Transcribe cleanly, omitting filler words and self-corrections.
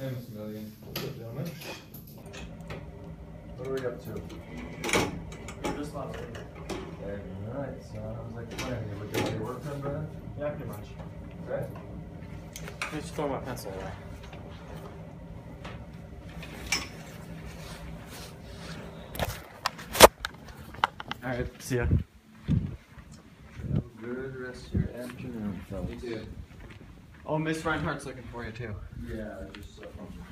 Thanks a million. What's up, gentlemen? What are we up to? You're just last week. Very nice. How's like plan? You looking at your work done, Brad? Yeah, pretty much. Okay. I just throw my pencil away. Alright, see ya. Have a good rest of your afternoon, fellas. You too. Oh, Miss Reinhardt's looking for you too. Yeah, I just